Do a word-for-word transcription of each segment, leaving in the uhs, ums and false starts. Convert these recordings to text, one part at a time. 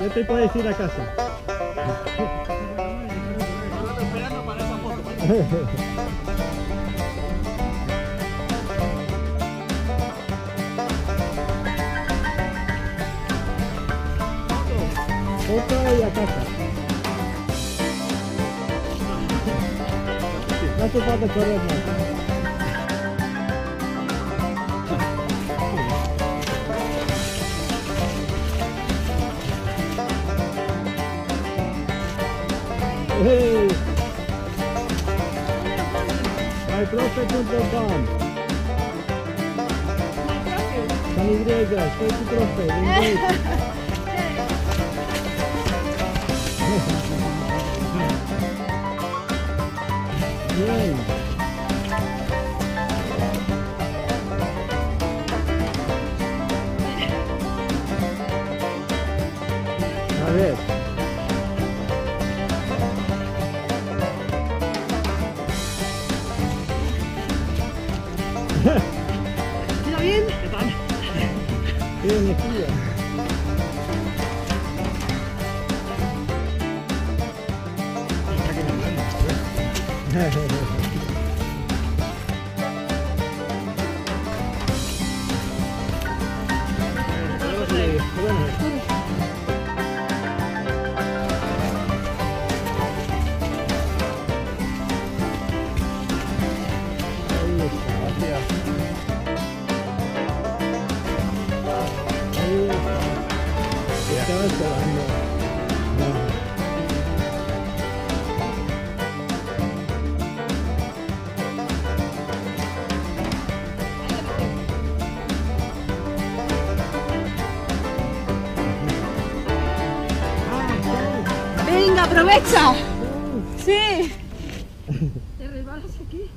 Ya te puedes ir a casa. Estoy esperando para esa foto. Foto y a casa. No hace falta correr más. Hey. my profe punto com. Con Y, soy tu profe, de inglés. Bien. A ver. ¿Está bien? ¿Qué tal? Qué energía. Estaba esperando. Venga, aprovecha. Sí. ¿Te resbalas aquí?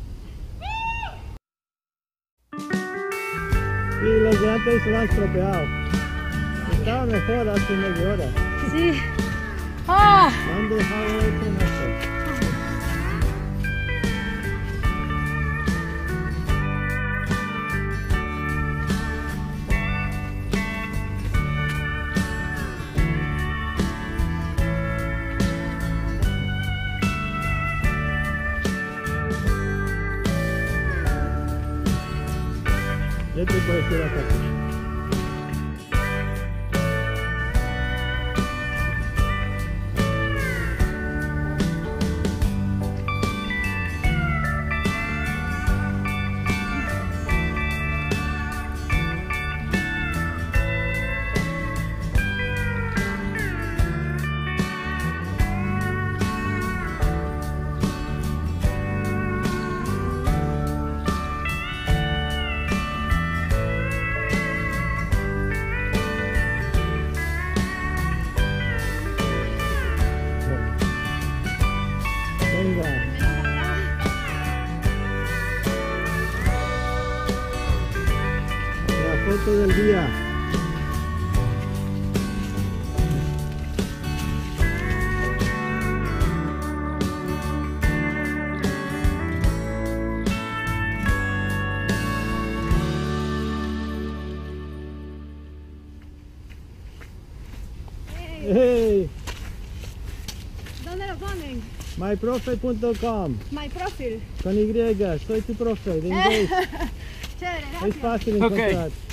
Y los de antes se lo han estropeado. Estaba mejor hace media hora. Sí. ¡Ah! Lo han dejado hecho mejor. Ya te puedes ir a casa. Venga. La foto del día. Hey. ¿Dónde lo ponen? my profe punto com. MyProfe. Con Y, soy tu profe de inglés. Chévere, Es gracias. fácil encontrar.